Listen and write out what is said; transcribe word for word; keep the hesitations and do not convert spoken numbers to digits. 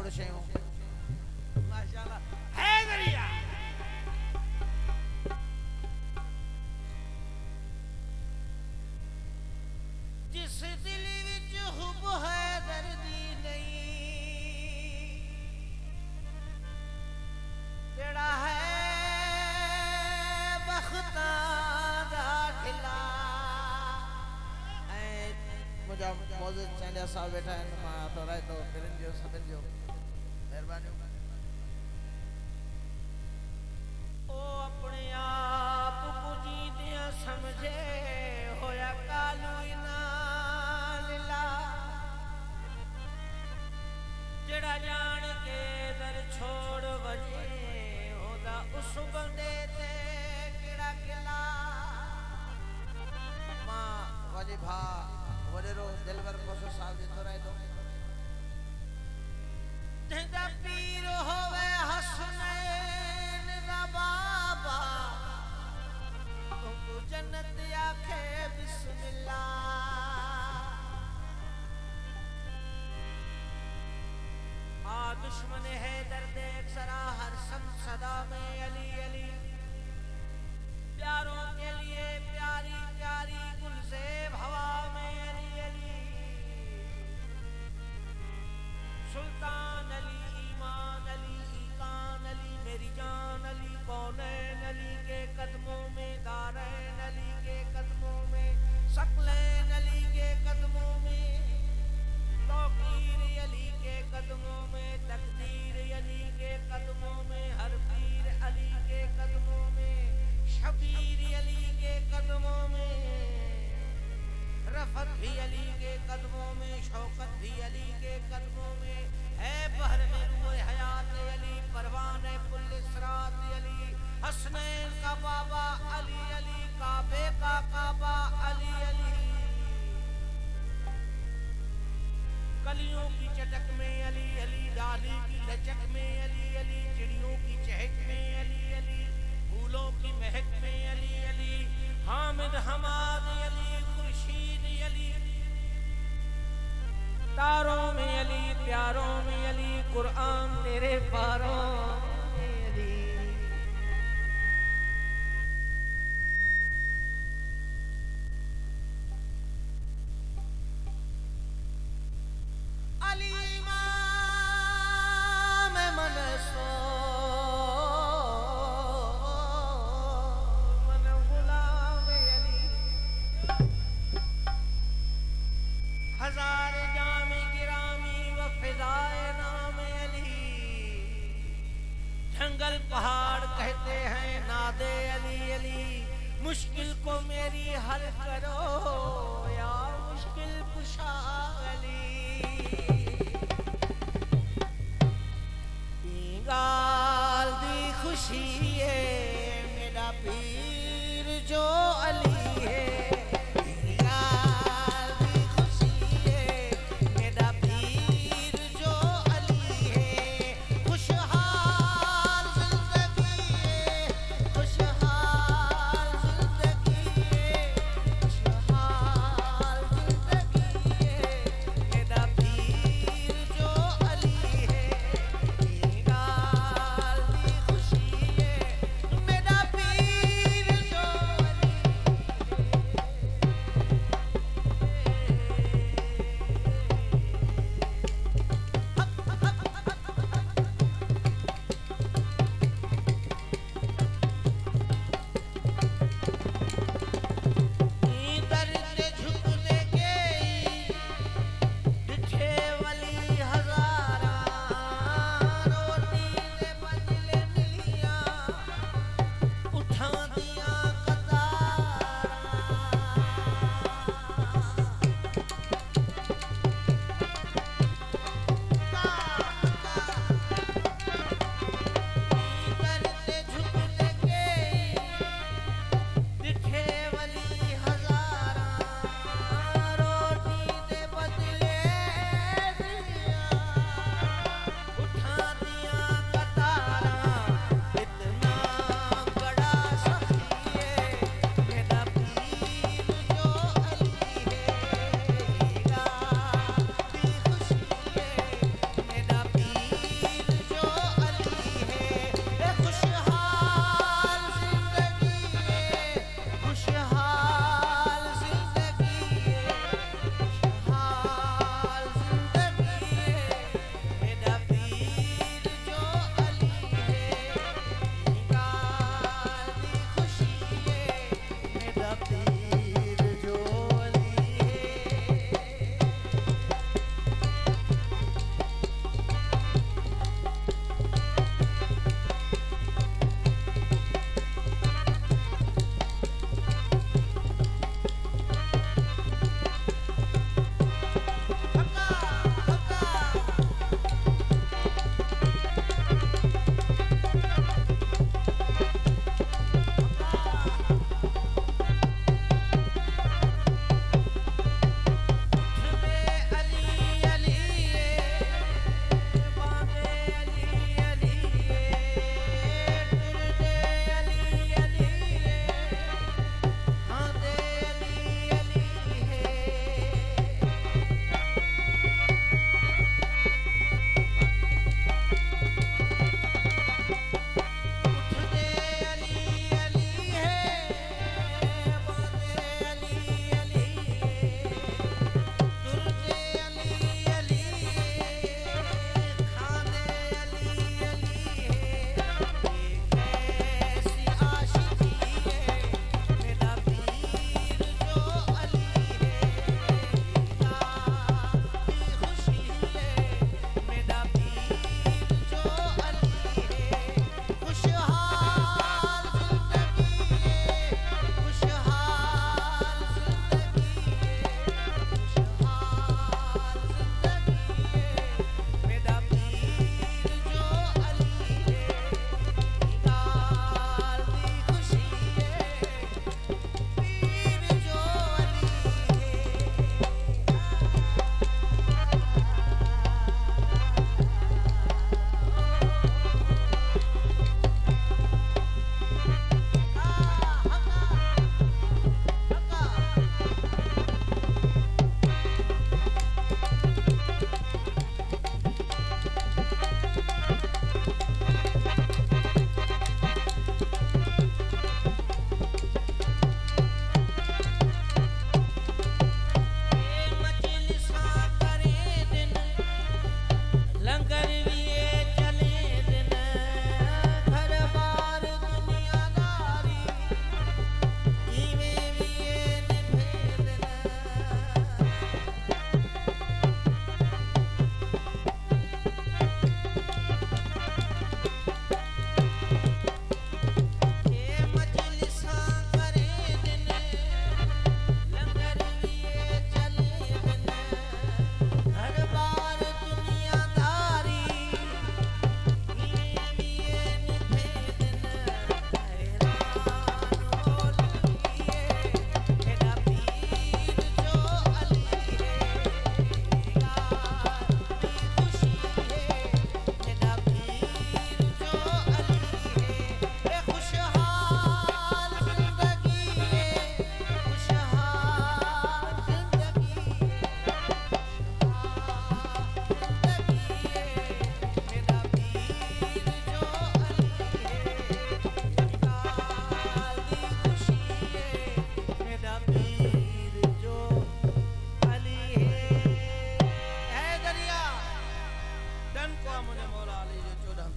खोड़ शयूं माशाअल्लाह हैदरिया जिस दिल विच हुब हैदर दी नहीं तेरा है बख्तां दा ढिला ऐ मुझा मौजूद चंदिया साहब बैठा है मां तो राय तो फिरन जो सबिन जो मेहरबानी ओ अपने आप पुजी दिया समझे होया कालू इना लीला जड़ा जान के दर छोड़ वजे होदा उस बंदे ते केड़ा किला मां वजे भा वडेरो दिलवर कोसो साहब जी तो राय तो तेदा पीर होवे हसनैन दा बाबा तुमको जन्नत आखे बिस्मिल्लाह आ दुश्मन है दर्द एक सरा हर सम सदा में अली अली प्यारों के लिए प्यारी प्यारी गुलज़ेब हवा में अली अली सुल्तान अली ईमान अली ईकान अली मेरी जान अली कौनैन अली के कदमों में दारैन अली के कदमों में सकलैन अली के कदमों में तौकीर अली के कदमों में तकदीर अली के कदमों में हर पीर अली के कदमों में शबीर अली के कदमों में रफत भी अली के कदमों में शौकत भी अली के कदमों में है बहर में रूह हयात अली परवाने पुलिसरात अली हसनैन का बाबा अली अली काबे का काबा अली अली कलियों की चटक में अली अली डाली की लचक में अली अली चिड़ियों की चहक में अली अली फूलों की महक में अली अली हामिद हमाद अली खुर्शीद अली तारों में अली प्यारों में अली कुरान तेरे पारों में अली अली इमाम मनसो मन गुलाम अली हजार जाम गिरामी व फिदाए नाम अली जंगल पहाड़ कहते हैं नादे अली अली मुश्किल को मेरी हल करो या मुश्किल कुशा अली गाल दी खुशी है मेरा पीर जो अली है को हमने मौला अली जो चौदह